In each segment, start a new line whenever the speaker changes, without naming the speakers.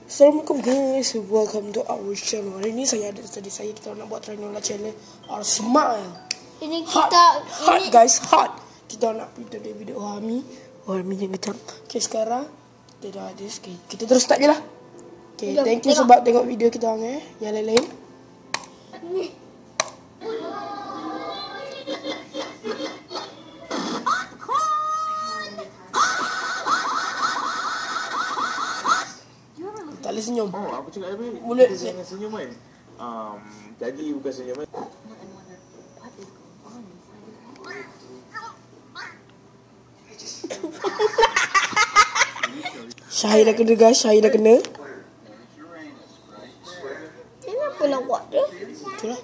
Assalamualaikum guys, welcome to our channel. Hari ni saya ada tadi kita nak buat Trinola challenge or smile.
Ini
hot,
kita
hot ini guys, hot. Kita nak video Hami yang kecam. Okay, sekarang kita dah habis. Okay, kita terus start je lah. Okay, thank you sebab tengok video kita orang yang lain-lain. Tak boleh senyum.
Oh, apa cakap tadi?
Mulut
jangan senyum kan? Jadi bukan senyum kan?
Syahir dah kena guys, Syahir dah kena.
kenapa nak buat dia?
Itulah.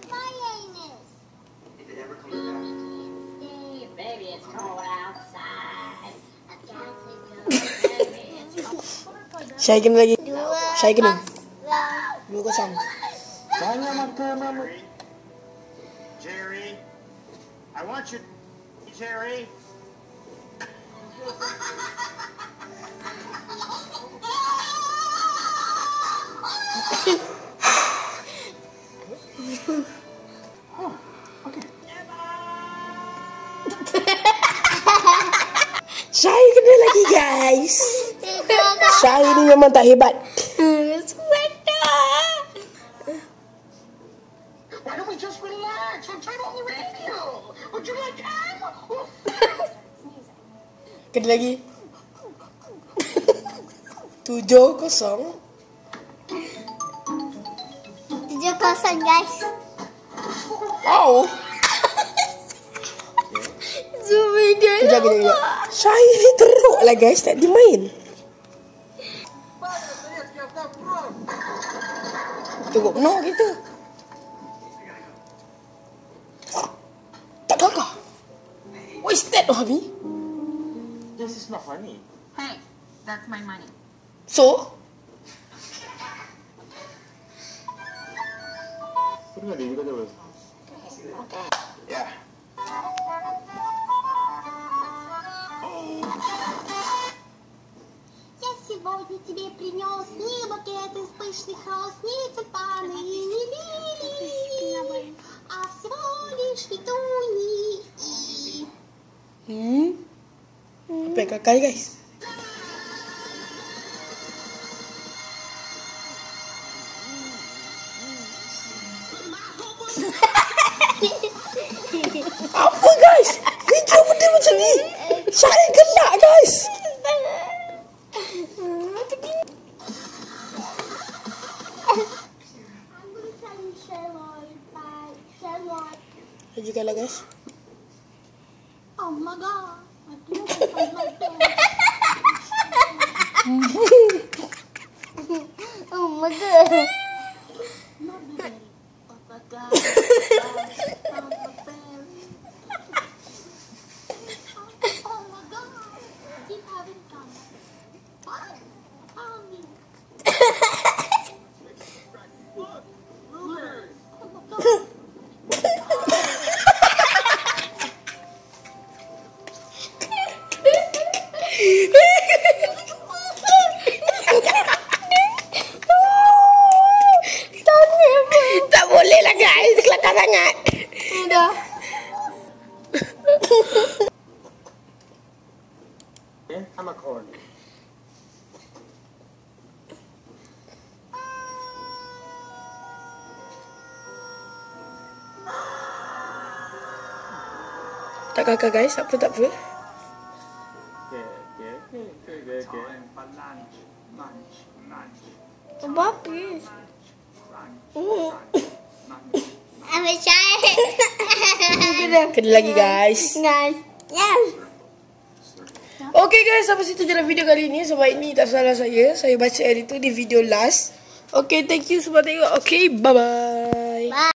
Syahir kena lagi. Syahir kena. 2-0.
Jangan makan mama.
Jerry, I want you, Jerry.
Syahir kena lagi guys. Syahir ni memang tak hebat.
Why don't we just relax and turn on the radio? Would you like ham?
Kena lagi. 7-0.
7-0 guys.
Wow.
Zoom dia.
Kejap. Syahir ni teruk lah guys, tak dimain. Tengok penuh kita. Tak gagah. What is that, Hami?
This is not funny.
Hey, that's my money.
So?
Kau dengar dia kata apa?
Yeah.
Я сегодня тебе принес не букет из пышных роз, не тюльпаны и не лилии, а всего лишь петунии.
Apa yang kakak guys? Apa guys? Video benda macam ni. Syahir gelak guys.
I'm gonna tell you Sherlock, Sherlock.
Lanjutkanlah guys.
Oh my god, I can't find my pen.
Oh my god.
Not the berry, but the guy found the berry. Oh my god, you haven't come. What? Found me.
Look, blueberries.
Oh my god.
Tak boleh lah guys, kelakar sangat.
Dah.
I'm a corn.
Tak kakak guys, tak apa.
Okay.
Bagus. Apa Syahir?
Kena lagi guys.
Guys. Yes.
Okay guys, sampai situ je lah video kali ni. Sebab ini tak salah saya baca hari tu di video last. Okay, thank you sebab tengok. Okay, bye-bye.